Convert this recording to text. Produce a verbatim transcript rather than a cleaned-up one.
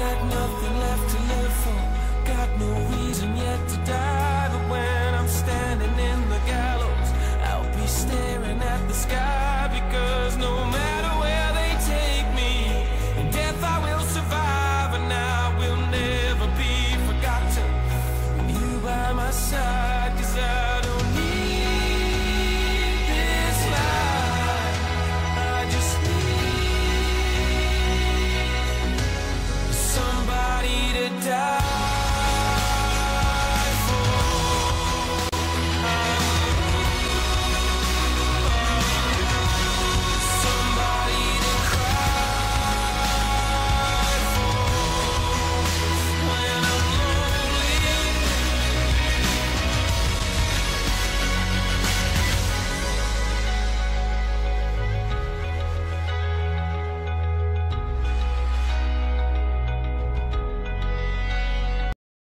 Got nothing left to live for, got no reason yet to die.